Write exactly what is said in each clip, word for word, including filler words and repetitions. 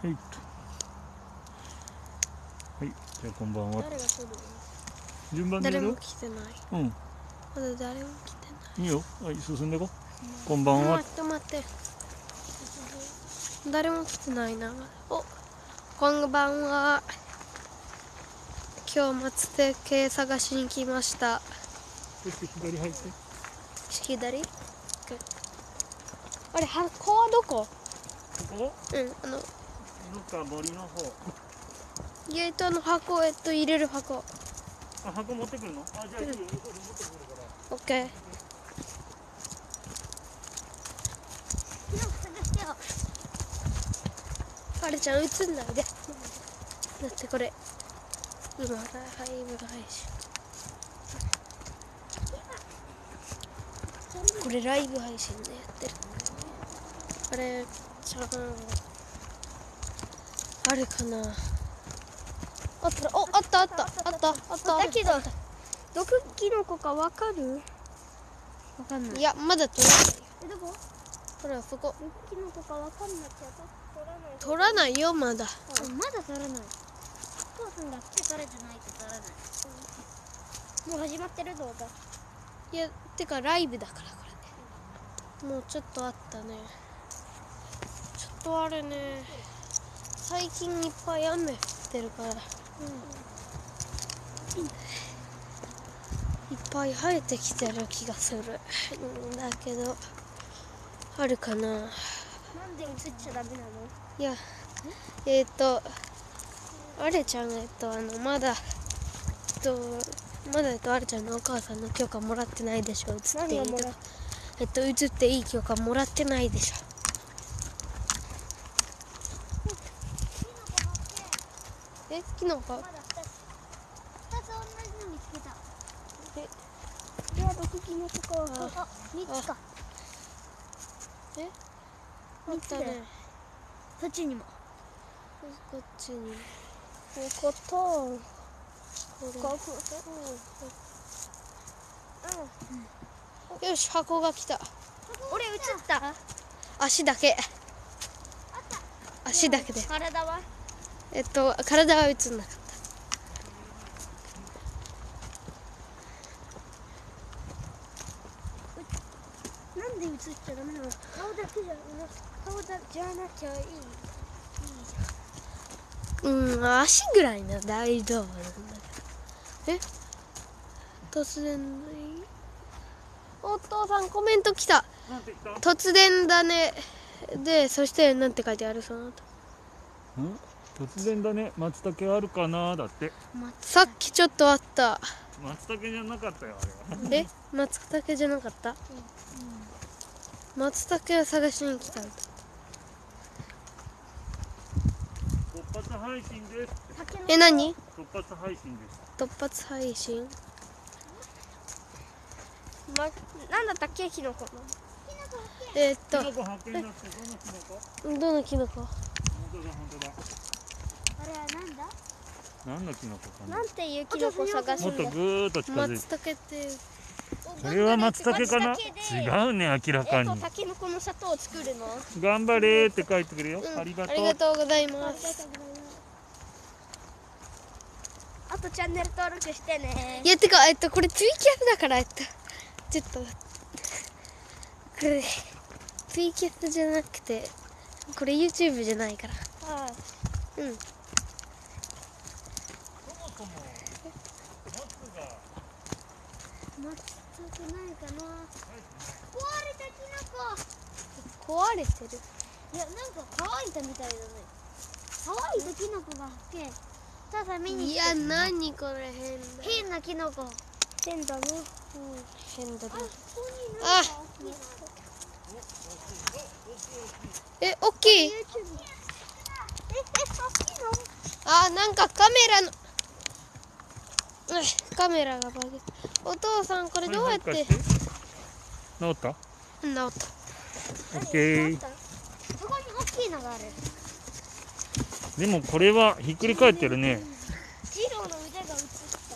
はい。はい、じゃあこんばんは。 誰が撮るの？ 順番でやる？ 誰も来てない。 うん。 まだ誰も来てない。 いいよ。はい、進んでいこう。こんばんは。 待って待って。誰も来てないな。お、こんばんは。今日松茸系探しに来ました。 そして左入って。 左？あれ、箱はどこ？ ここ？ うん、あの。 どっか森の方。 意外とあの箱、えっと入れる箱。 あ、箱持ってくるの？あ、じゃあいいよ。持ってくるから。 オッケー。あれちゃん映んないで。だってこれ今ライブ配信。これライブ配信でやってる。あれちゃんあるかな。あった。お、あったあったあったあっただけど毒キノコかわかる？わかんない。いやまだ取らない。え、どこ？ほらそこ。毒キノコかわかんなきゃ取らないよまだ。 うん、まだ取らない。お父さんが来てからじゃないと取らない。うん、もう始まってる動画。 いや、てかライブだからこれね。もうちょっとあったね。ちょっとあれね。最近いっぱい雨降ってるから。うん、いっぱい生えてきてる気がする。だけどあるかな。 なんで映っちゃダメなの？ いや、えっとあれちゃんえっとあのまだえっとまだえっとあれちゃんのお母さんの許可もらってないでしょ。映っていいとかえっと映っていい許可もらってないでしょ。え、キノコ？ まだふたつ。ふたつ同じの見つけた。 え、 いや、毒キノコか。あ、あ、みっつか。 え、見たね。 そっちにも。 こっちに。ここと、これ。ここ。うん。よし、箱が来た。 俺映った？ 足だけ。足だけで。 体は？ えっと、体は映んなかった。 なんで映っちゃダメなの？顔だけじゃ、顔だじゃなきゃいい。いいじゃん。 うん、足ぐらいな大丈夫なんだけど。え、突然のいい？お父さんコメント来た。突然だね。で、そしてなんて書いてあるその後。 ん？突然だね。松茸あるかなだって。 さっきちょっとあった。 松茸じゃなかったよあれは。 え、松茸じゃなかった？うんうん、松茸を探しに来たんだ。 突発配信です。 え、何？ 突発配信です。 突発配信？ま、なんだったっけキノコの。えー、っと。 キノコ発見だってどのキノコ？ どのキノコ？ 本当だ本当だ。 あれはなんだ？ 何のキノコかな。 なんていうキノコ探すんだ。 もっとぐーっと近づいて。 松茸っていう。 これは松茸かな。違うね明らかに。 えっとタケノコの砂糖を作るの。 頑張れーって書いてくれよ。 うん、 ありがとう。 ありがとうございます。 あとチャンネル登録してね。 いやてかえっとこれツイキャスだからえっとちょっとこれツイキャスじゃなくてこれ YouTube じゃないから。 はい。 うん。 そもそも松が松茸ないかな。壊れたキノコ。 壊れてる。 いやなんか乾いたみたいだね。乾いたキノコが発見。さあさ見に来て。 いや何これ変だ。 変なキノコ。 変だね。うん変だね。 あ、ここにあなんか大きいの。 え大きい。 え、え、大きいの？ あなんかカメラのうんカメラがバグ。お父さんこれどうやって。 治った？ うん治った。 オッケー。 そこに大きいのがある。 でもこれはひっくり返ってるね。 ジローの腕が映った。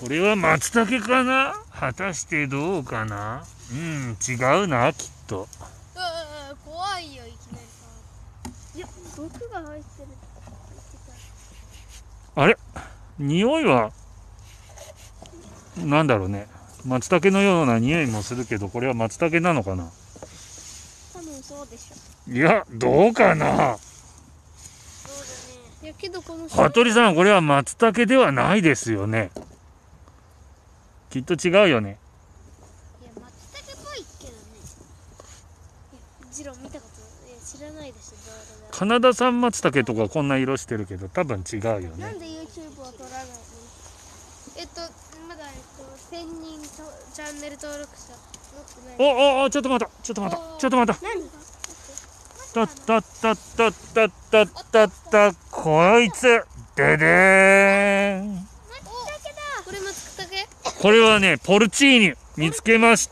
これは松茸かな。果たしてどうかな。うん違うなきっと。 うわ怖いよいきなりさ。 いや毒が入ってる。 あれ、匂いはなんだろうね。松茸のような匂いもするけど、これは松茸なのかな。 多分そうでしょ。 いや、どうかな。 そうだね。いやけどこの羽鳥さん、これは松茸ではないですよね。きっと違うよね。 いや松茸っぽいけどね。いやジロー見たこといや知らないですよ。 カナダ産松茸とかこんな色してるけど、多分違うよなね。 んで YouTube を撮らないの？えっとまだえっとせんにんとチャンネル登録者持ってない。 おおお、ちょっと待った、ちょっと待った、ちょっと待った。 何？ たったったったったったったったこいつででーん。 松茸だ。これ松茸？ これはね、ポルチーニ見つけました。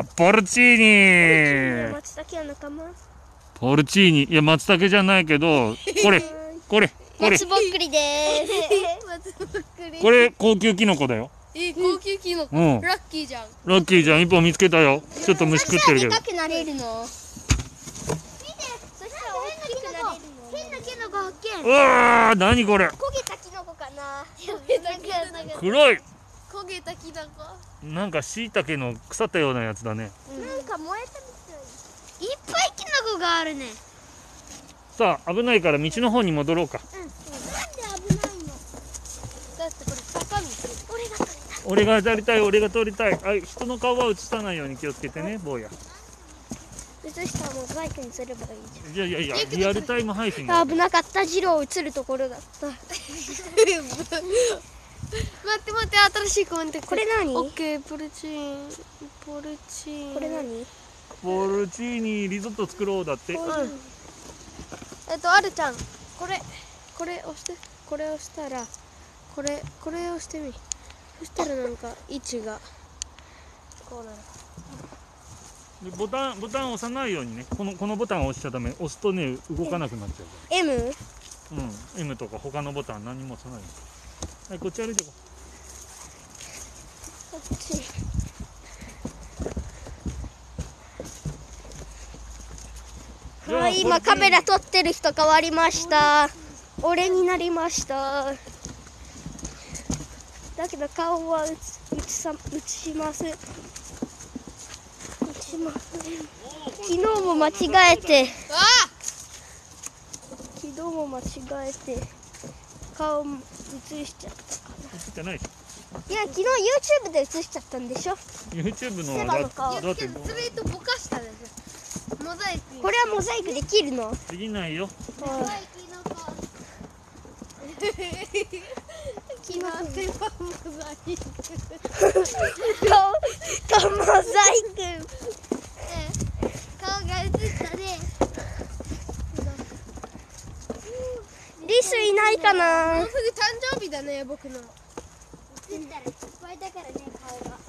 ポルチーニ。 松茸は仲間？ ポルチーニ、いや松茸じゃないけど、これこれこれ松ぼっくりでーす。松ぼっくり。 これ高級キノコだよ。 え高級キノコ。 うん。 ラッキーじゃん。 ラッキーじゃん、一本見つけたよ。ちょっと虫食ってるけど。 でかくなれるの？見て。そしたら大きくなれるの。変なキノコ発見。 うわー、何これ。 焦げたキノコかな。焦げたキノコ。 黒い。 焦げたキノコ。 なんか椎茸の腐ったようなやつだね。 なんか燃えたみたい。いっぱいキノコがあるね。 さあ、危ないから道の方に戻ろうか。 うん。なんで危ないの？だってこれ坂道。俺が取れた。 俺が撮りたい、俺が撮りたい。あ、人の顔は映さないように気をつけてね、坊や。 映したらもうバイクにすればいいじゃん。 いやいやいや、リアルタイム配信だ。 危なかった。ジロー映るところだった。待って待って、新しいコメント。これ何？オッケー、ポルチーン、ポルチーン。これ何？ ポルチーニリゾット作ろうだって。 うん。えっと、あるちゃん、これ、これ押して、これ押したら、これ、これ押してみ。そしたらなんか位置がこうなる。 でボタンボタン押さないようにね。このこのボタンを押しちゃダメ。押すとね動かなくなっちゃうか M？ ら。うん。M とか他のボタン何も押さないよ。はい、こっち歩いてここっち。 う。 はい、今カメラ撮ってる人変わりました。俺になりました。だけど顔は映しさ映しません。映しません。昨日も間違えて。昨日も間違えて顔映しちゃったか映ってないでしら。いや昨日 YouTube で映しちゃったんでしょ。 ょ。YouTube のセバの顔だだってそれとぼかしたでしょ。モザイク。これはモザイクできるの？ できないよ。 モザイクの顔。昨日セバモザイク。顔顔モザイク。顔が映ったね。リスいないかな。もうすぐ誕生日だね、僕の。映ったらいっぱいだからね、顔が。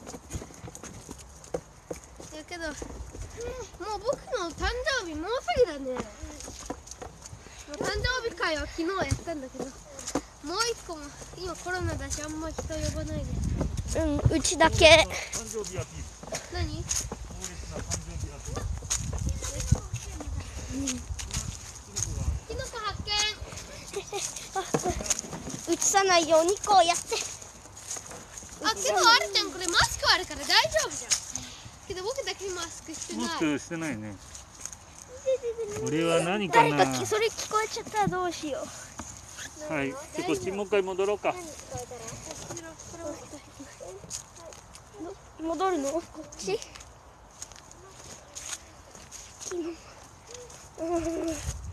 だけど、もう僕の誕生日もうすぐだね。もう誕生日会は昨日やったんだけど、もう一個も今コロナだしあんま人呼ばないで。うん、うちだけ。 誕生日アピール。 何？ 猛烈な誕生日アピール。 キノコ発見。映さないようにこうやって。あ、けどあるちゃんこれマスクあるから大丈夫じゃん。けど僕だけマスクしてない。 マスクしてないね。これは何かな。 誰かそれ聞こえちゃったらどうしよう。 はい。でこっちもう一回戻ろうか。 戻るの？こっち？うん。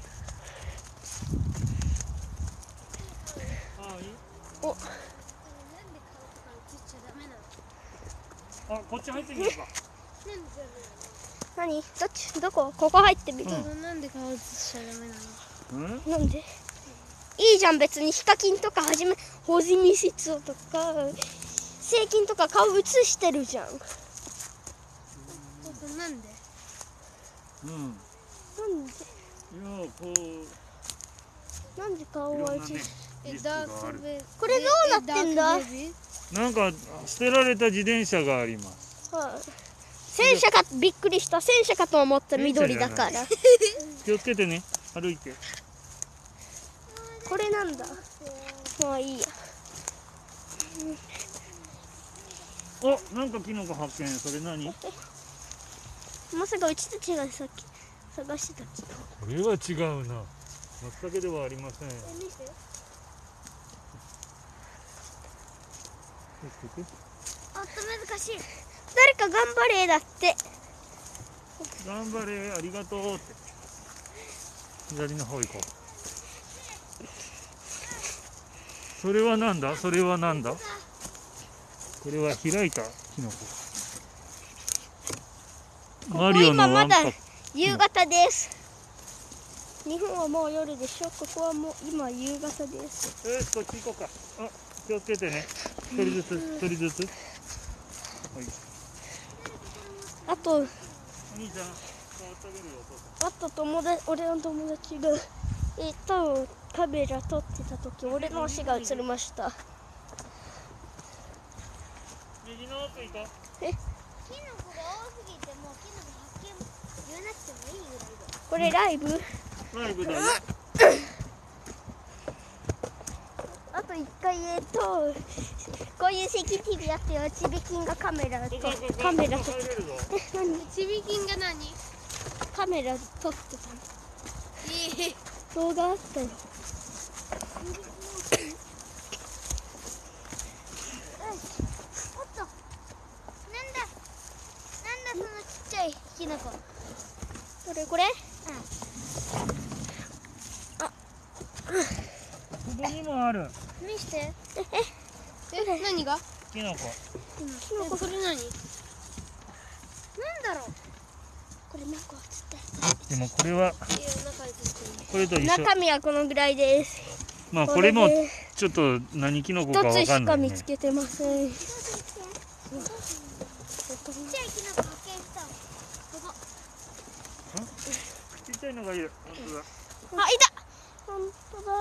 お。 あ、こっち入ってみようか。 何？どっち？どこ？ここ入ってみる。 うん、 なんで顔映しちゃダメなの？ うん？ なんで？いいじゃん別にヒカキンとかはじめホジミシツオとかセイキンとか顔映してるじゃん。なんで？ うん。 なんで？ いや、こう。 なんで顔は映して？ え、ダークベイ。 これどうなってんだ？ なんか捨てられた自転車があります。 はい。戦車かびっくりした。戦車かと思った緑だから。 気をつけてね。歩いて。 これなんだ。 まあいいや。 お、なんかキノコ発見。それ何？ まさかうちたちがさっき探してたキノコ。 これは違うな。松茸ではありません。 え、見せて。あっと難しい。 誰か頑張れだって。 頑張れ、ありがとうって。左の方行こう。それはなんだ？それはなんだ？これは開いたキノコ。 ここマリオのワンパ今まだ夕方です。日本はもう夜でしょ。ここはもう今夕方です。 よし、こっち行こうか。あ、気をつけてね。一人ずつ、一人ずつ。はい。 あと、 お兄ちゃん、触ってあげるよ、お父さん。 あと友達、俺の友達が、えっと、カメラ撮ってた時、俺の足が映りました。 右の奥行こう。 え、 キノコが多すぎてもうキノコ発見言わなくてもいいぐらいだ。 これライブ？ ライブだよ。 あと一回、えっと、こういうセキュリティやってよ。ちびきんがカメラと、カメラと、え、何？ ちびきんが何？ カメラ撮ってたの。 いい。 動画あったよ。 おっと。なんだ。なんだそのちっちゃいキノコ。 これこれ？ ここにもある。 見して。 え、 え、何が？ キノコ。 キノコ、 それ何？なんだろう。 これ何個つって。 でもこれは、 いや、中についてる。 これと一緒。 中身はこのぐらいです。 まあこれもちょっと何キノコかわ一つしかかんないね。 見つけてません。 ちっちゃいキノコ発見したわ。ここ。 ちっちゃいのがいる。本当だ。 あ、いた。本当だ。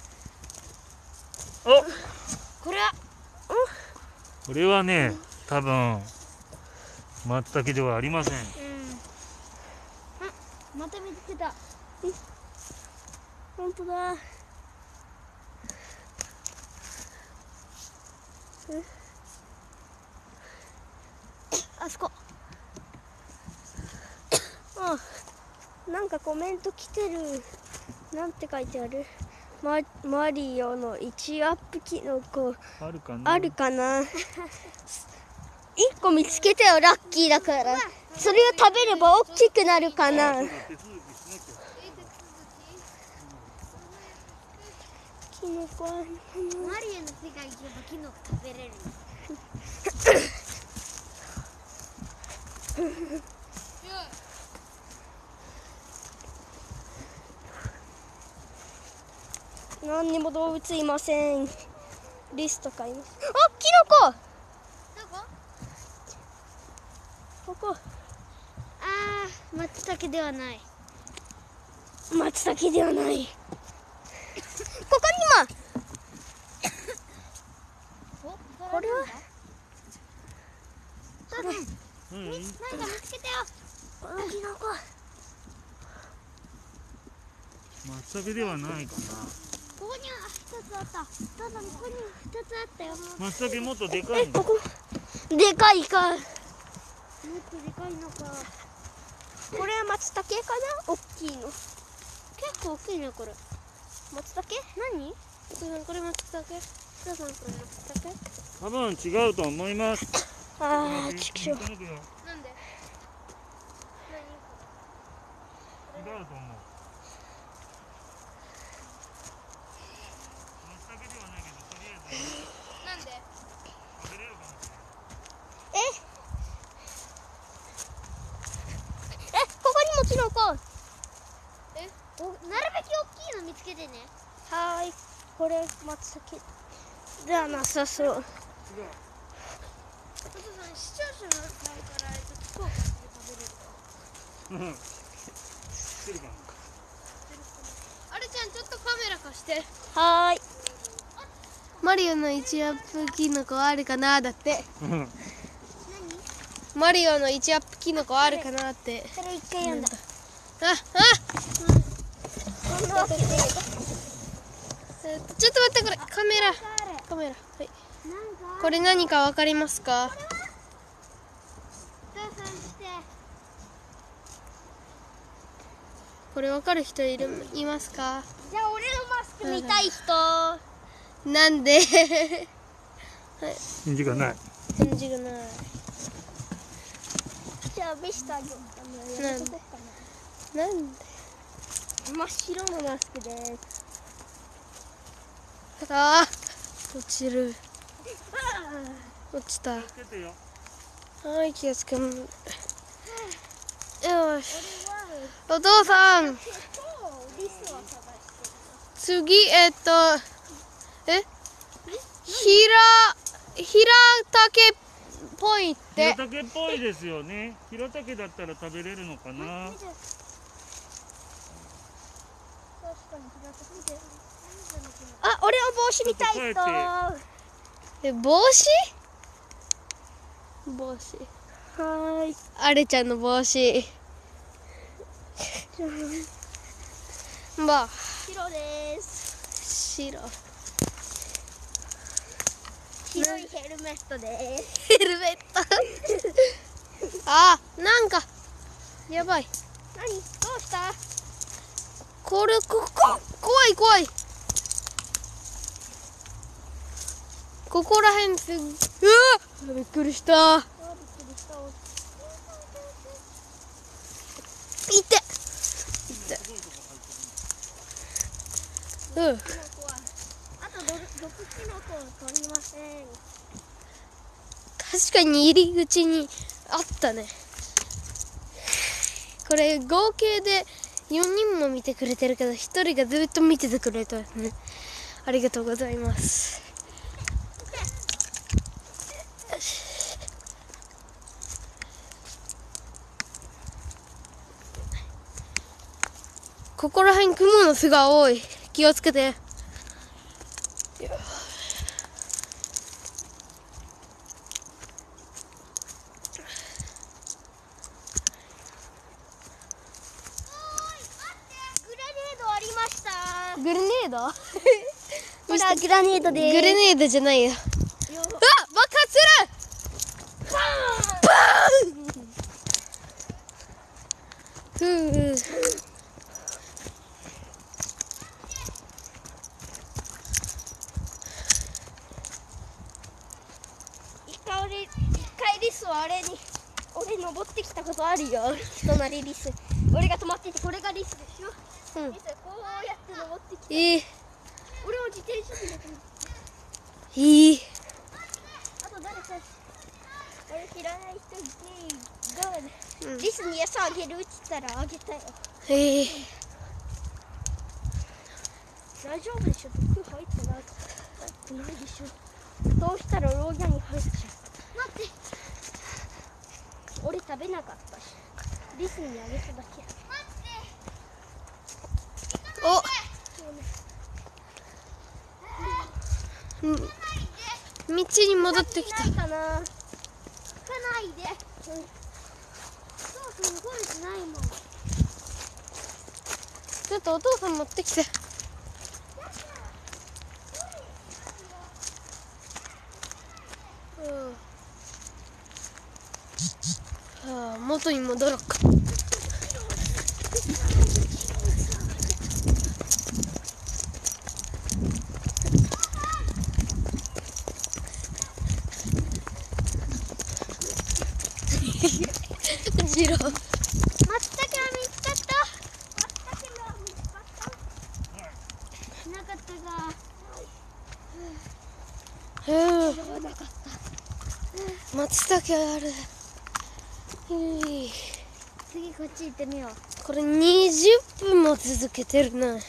お、 これは。 これはね、多分松茸ではありません。 うん。また見つけた。 本当だ。あそこ。あ、なんかコメント来てる。なんて書いてある？マ, マリオのいちアップキノコあるかな。 あるかな。いっこ見つけたよ、ラッキーだから。それを食べれば大きくなるかな。キノコあるかな。 マリオの世界行けばキノコ食べれる。 何にも動物いません。リスとかいます。あ、キノコ。 どこ？ ここ。 あー、松茸ではない。 松茸ではない。ここにも。これは。 父さん、 うん、 なんか見つけたよ。 このキノコ。 松茸ではないかな。 ここには一つあった。父さん、ここにも二つあったよ。も松茸もっとでかいえ、 の。 ここ。でかいか。 っとでかいのか。 これは松茸かな。大きいの。 結構大きいね、これ。 松茸？何？ 父さん、これ松茸。父さん、これ松茸。 多分違うと思います。 ああ、ちくしょう。 違うと思う。 なんで？何？ 松茸ではないけど、とりあえずなんで？ 食べれるかもしれない。 え？え、ここにもキノコ。 え？お、なるべき大きいの見つけてね。 はーい、これ松茸ではなさそう。 違う。 お父さん、視聴者の前からちょっと福岡で食べれるか。 うん。知ってるかな。 あれちゃん、ちょっとカメラ貸して。 はーい。 マリオのいちアップキノコあるかなだって。 うん。 マリオのいちアップキノコあるかなって。 それ一回読んだ。 あ、あ、 そんなわけで。 えーとちょっと待って、これカメラカメラ、はい、これ何かわかりますか？これわかる人いるいますか？ じゃあ俺のマスク見たい人。 なんで？はい、 返事がない。 返事がない。 じゃあ見せてあげよう。 なんで？なんで？ 真っ白のマスクです。 ああ、落ちる。落ちた。はい、気をつける。よし。お父さん。次、えっと、え、ひら、ひらたけっぽいって。 ヒラタケっぽいですよね。ヒラタケだったら食べれるのかな。 あ、俺の帽子見たい人。 え、帽子？帽子。はーい。あれちゃんの帽子。まあ。 白です。 白。 白いヘルメットです。 ヘルメット。あ、なんか。やばい。 何？どうした？ これ、ここ、怖い怖い。ここらへんす、うわっ、びっくりした。いて。いて。うん。 あと毒キノコを取りません。 確かに入り口にあったね。これ合計でよにんも見てくれてるけど、ひとりがずっと見ててくれたね。ありがとうございます。ここら辺雲の巣が多い。気をつけて。グレネード？ ほら、グラネードです。 グレネードじゃないよ。あ、爆発する！バーン！ふう。 一回俺、一回リスはあれに、俺登ってきたことあるよ。隣リス。俺が止まっていて、これがリスでしょ。 うん。 リスこうやって登ってきた。 えー、 俺も自転車に乗ってる。 いい。 あと誰か、俺知らない人いて、が、 うん、 リスに餌あげるって言ったらあげたよ。 えー、 大丈夫でしょ。毒入ってない。入ってないでしょ。そうしたら牢屋に入っちゃう。待って。俺食べなかったし。リスにあげただけ。 お、うん、道に戻ってきた。 ないかな。来ないで。うん。そうそう動いてないもん。 ちょっとお父さん持ってきて。うん。はあ、元に戻ろうか。ジロー。 松茸は見つかった。松茸は見つかった。なかったが。 うん。 なかった。 松茸ある。いい。 次こっち行ってみよう。 これにじゅっぷんも続けてるな。うん、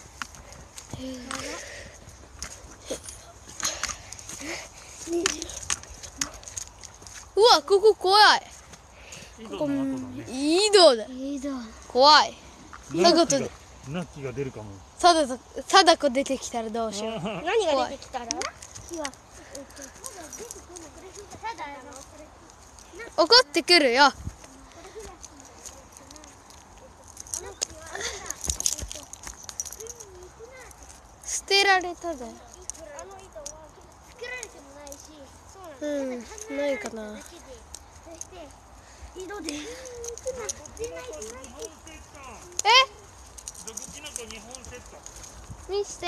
うわ、ここ怖い。ここ井戸だ。 井戸。 怖い。 ナッキがナッキが出るかも。 貞子、貞子出てきたらどうしよう。 何が出てきたら？ 怒ってくるよ。 てられただよ。 あの糸は作られてもないし、そうなんだ。 うん、ないかな。 だけで、そして井戸で出ない出ない。 え？ 毒キノコにほんセット。 見して。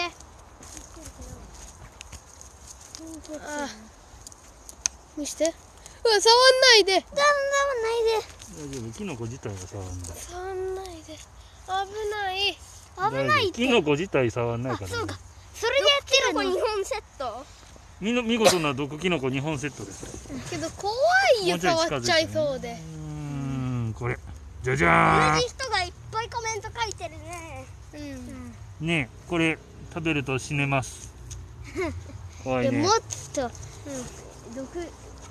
ああ、見して。うわ、触んないで。 だんだんないで。 大丈夫、キノコ自体は触んない。 触んないで。危ない。 危ないって。 キノコ自体触んないから、ね。 そうか。それでやってるの。にほんセット。 みの見事な毒キノコにほんセットです。 けど怖いよ、触っちゃいそうで。 うーん、これ。じゃじゃーん。 同じ人がいっぱいコメント書いてるね。 うん。 ねえ、これ食べると死ねます。怖いね。 もっと、うん、毒。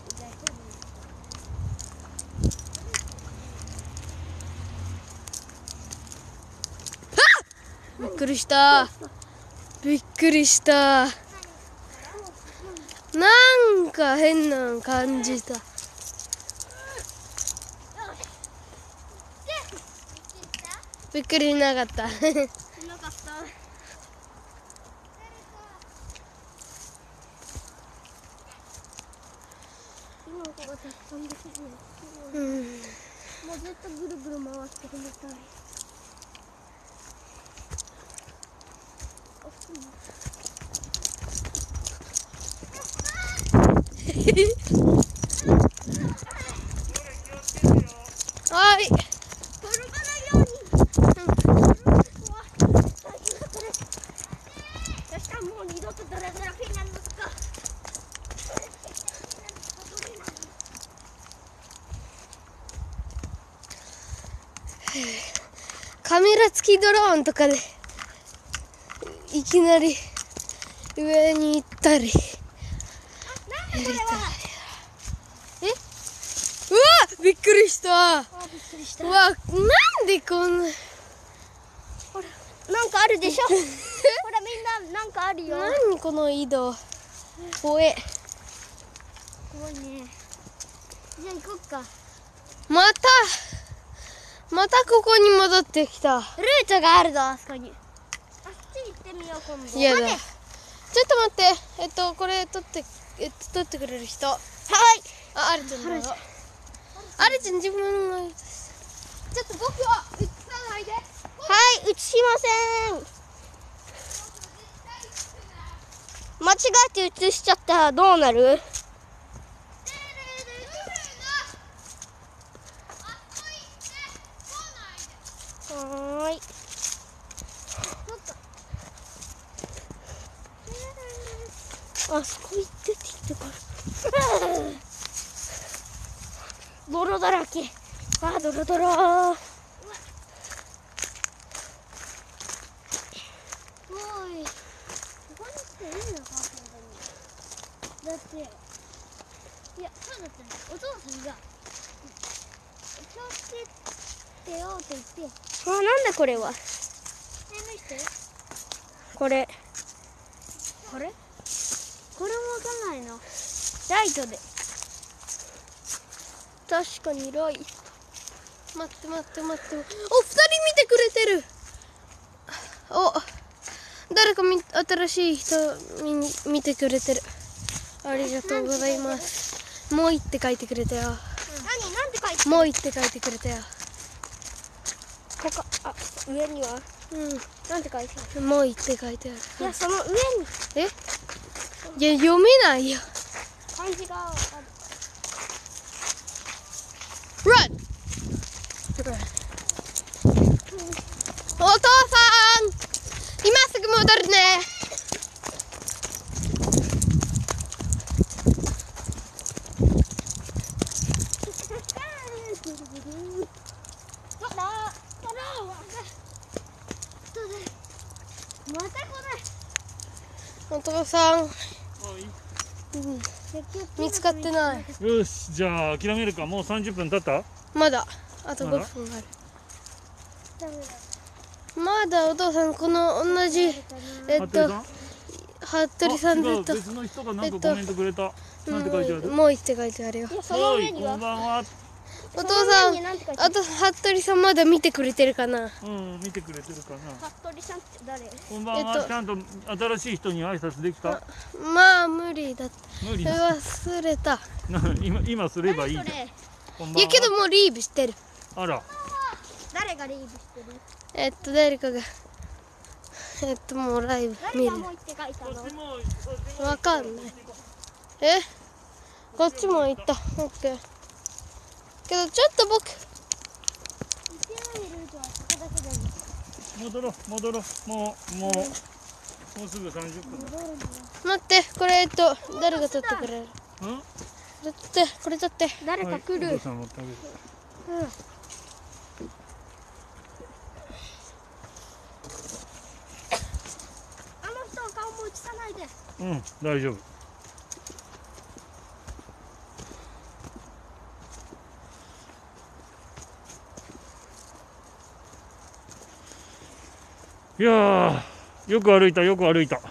びっくりした。びっくりした。なんか変なの感じた。びっくりなかった。 なかった。 うん。 もうずっとぐるぐる回ってくれたい。 はい。 転ばないように。そしたらもう二度とドラドラフィンランドとか。 カメラ付きドローンとかでいきなり上に行ったり。 なんでこれは。 え？うわ、びっくりした。 あ、びっくりした。 うわ、なんでこんな。 ほら、なんかあるでしょ。ほら、みんな、なんかあるよ。 何この井戸。怖え。 怖いね。じゃあ行こっか。 またまたここに戻ってきた。 ルートがあるぞ、あそこに。あっち行ってみよう、今度。 いやだ。 待て。 ちょっと待って。えっとこれ取ってえっと取ってくれる人。はい。あ、あるちゃんだよ。あるちゃん自分の。ちょっと僕は映さないで。 はい、映しません。間違えて映しちゃったらどうなる？はーい。あそこ行ってって言ってから。泥だらけ。あ、泥泥。おい。ここに来ていいのか、本当に。だって、いや、そうだったね。お父さんが、気をつけてよって言って。あ、なんだこれは。え、見して。これ。これこれもわかんないの。ライトで。確かにライト。 待って待って待って。お、二人見てくれてる。お、誰かみ新しい人見に見てくれてる。ありがとうございます。もういって書いてくれたよ。 何なんて書いてる？ もういって書いてくれたよ。 ここ、あ、上にはうなんて書いてある？ ん。もういって書いてある。 いや、その上にえ？いや、読めないよ。 漢字がある。 Run!お父さん、今すぐ戻るね。 また来ない。 お父さん、 はいうん見つかってない。 よし、じゃあ諦めるか。もうさんじゅっぷん経った？ まだあとごふんある。まだお父さんこの同じえっと服部さんでと別の人がなんかコメントくれた。なんて書いてある？ もういって書いてあるよ。 いや、そのはい、 上にはこんばんは。 お父さん、あと服部さんまだ見てくれてるかな。 うん、見てくれてるかな。 服部さんって誰？ こんばんは、 えっとちゃんと新しい人に挨拶できた。 まあ無理だった。 無理。 忘れた。 な今今すればいいじゃん。こんばんは。 いやけどもうリーブしてる。 あら。 誰がリーブしてる？ えっと誰かがえっともうライブ見る。 誰がもうって書いたの？ わかんない。え？こっちも行った。オッケー。けどちょっと僕。 戻ろう戻ろう。もうもうもうすぐ三十分。 待って、これえっと誰が取ってくれる？ うん？ 取ってこれ取って。 誰か来る。 はい、お父さん持ってあげる。 うん。 あの人は顔も映さないで。 うん、大丈夫。いやー、よく歩いた、よく歩いた。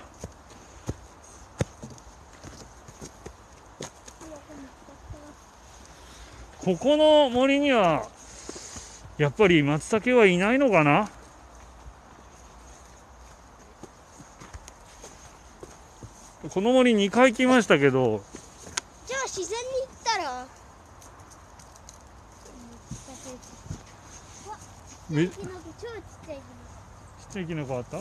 ここの森にはやっぱり松茸はいないのかな。この森にかい来ましたけど、 じゃあ自然に行ったら。 めちっちゃいキノコ、超ちっちゃいキノコ。 ちっちゃいキノコあった？ 超ちっ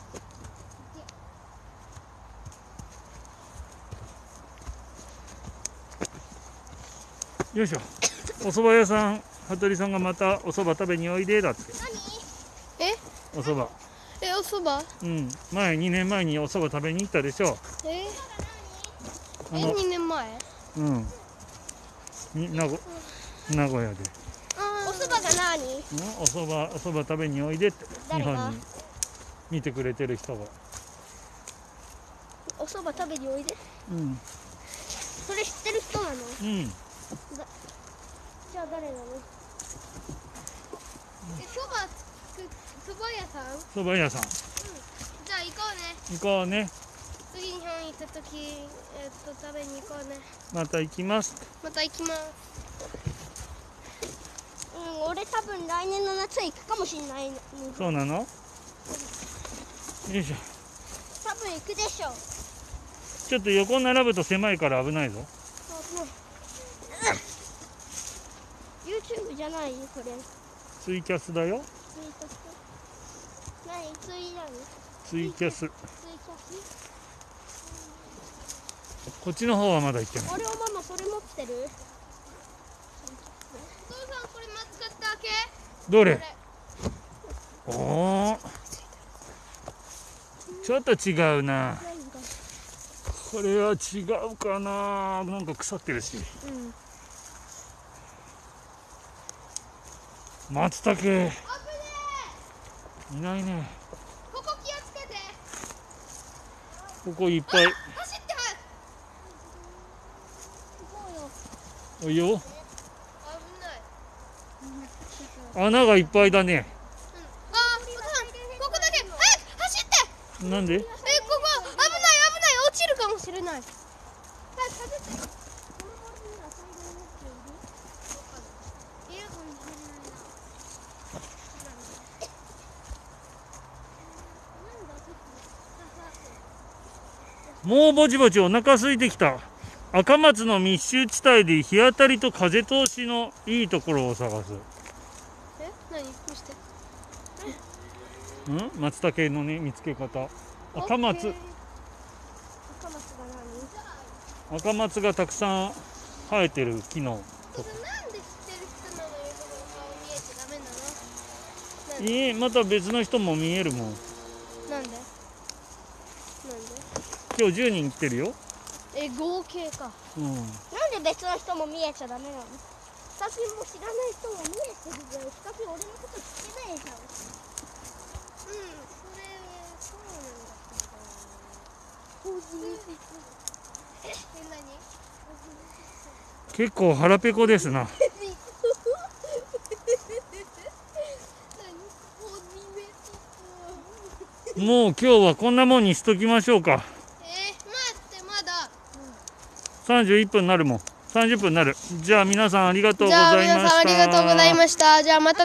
よいしょ。お蕎麦屋さん、服部さんがまたお蕎麦食べにおいでだって。 え？ お蕎麦。 え、おそば？ うん、前にねんまえにお蕎麦食べに行ったでしょ。 え？え、 あの、 にねんまえ？ うん。に名古名古屋で。 お蕎麦が何？ うん、お蕎麦お蕎麦食べにおいでって日誰が本に見てくれてる人が。 お蕎麦食べにおいで。 うんそれ知ってる人なの？ うん。 じゃあ誰なの？ え、そばつくそば屋さん？ 蕎麦屋さんじゃあ行こうね。 行こうね。 次日本行った時、えっと食べに行こうね。 また行きます。 また行きます。 うん、俺多分来年の夏行くかもしれないの。 そうなの？よいしょ。 多分行くでしょ。 ちょっと横に並ぶと狭いから危ないぞ。 YouTube じゃないこれ。 ツイキャスだよ。 ツイキャス。何？ツイ何？ ツイキャス。 ツイキャこっちの方はまだ行ってない。 ス。俺おママそれ持ってる？ お父さんこれ松茸？ どれ？おお。ちょっと違うな。これは違うかな。なんか腐ってるし。 うん。 松茸。 危ねいないね。 え。ここ気をつけて。 ここいっぱい。 走っては。 おいよ。 危ない。 穴がいっぱいだね。 あ、お父さんここだけ早く走って。 なんで？ え、ここ危ない危ない落ちるかもしれない。早く走って。 もうぼちぼちお腹空いてきた。赤松の密集地帯で日当たりと風通しのいいところを探す。 え、何？見して。 うん？松茸のね見つけ方。赤松。 赤松が何？ 赤松がたくさん生えてる木のとこ。 なんで知ってる人なのにこの顔見えちゃダメなの？なんで？ いい、また別の人も見えるもん。 なんで？なんで？ 今日じゅうにん来てるよ。 え、合計か。 うん。 なんで別の人も見えちゃダメなの？私も知らない人も見えてるじゃん。しかし俺のこと知ってないじゃん。 うん、それそうなんだけど。え、何？ 結構腹ペコですな。もう今日はこんなもんにしときましょうか。 えー、待ってまだ。 さんじゅういっぷんになるもん。 さんじゅっぷんになる。じゃあ皆さんありがとうごじゃあざいました。 皆さんありがとうございました。じゃあまた